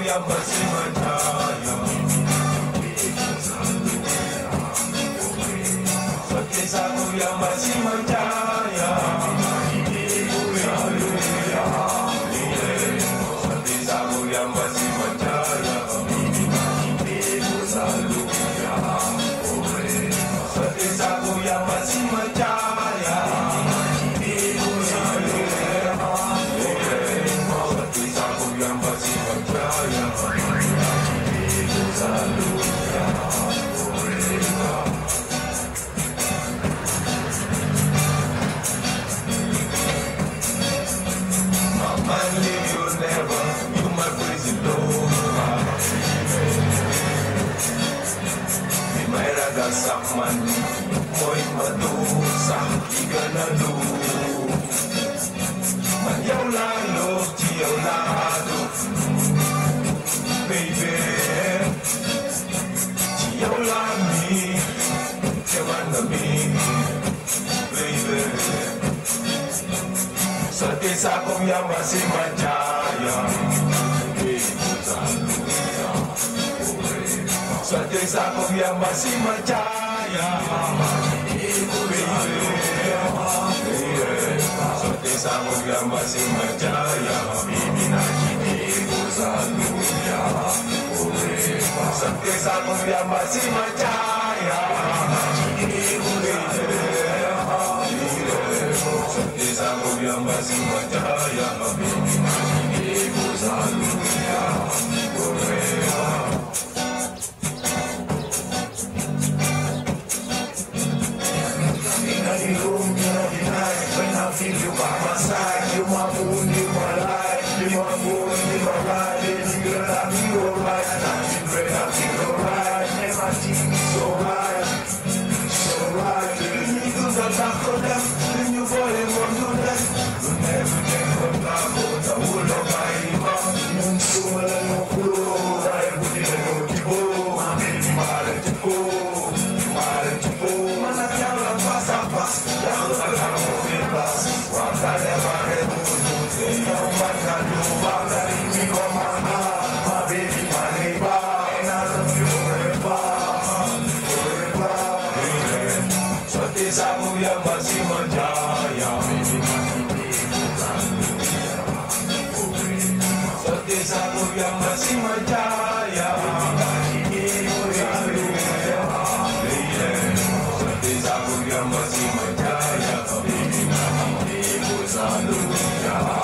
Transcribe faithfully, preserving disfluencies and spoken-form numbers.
yang masih percaya. Seperti aku yang masih percaya. Seperti aku yang masih percaya. Seperti aku yang masih percaya. Saman, mo'y madusa, iganalo. Manyaw lalo, tiyaw lalo. Baby, tiyaw lami, tiyawan kami. Baby, sa desa kong yang masih percaya. Sa desa kong yang masih percaya. Sa desa kong yang masih percaya. Bibi na hindi ko sa luya. Sa desa kong yang masih percaya. Sa desa kong yang masih percaya. Bibi na hindi ko sa luya. When I feel you by my side, you're my moon, you're my light, you're my moon, you're my light, baby girl, I feel alright, I feel I feel alright, and my team is so right, so right, baby, you do the back of them, then you fall in one to them, you never get from back of the whole of my mom, you so well and no clue, I put it in your tipo, my baby, my little tipo, my little tipo, man, I can't pass up, pass, aku yang masih percaya. Seperti aku yang masih percaya. Seperti aku yang masih percaya. Baby, nanti ku selalu jaga.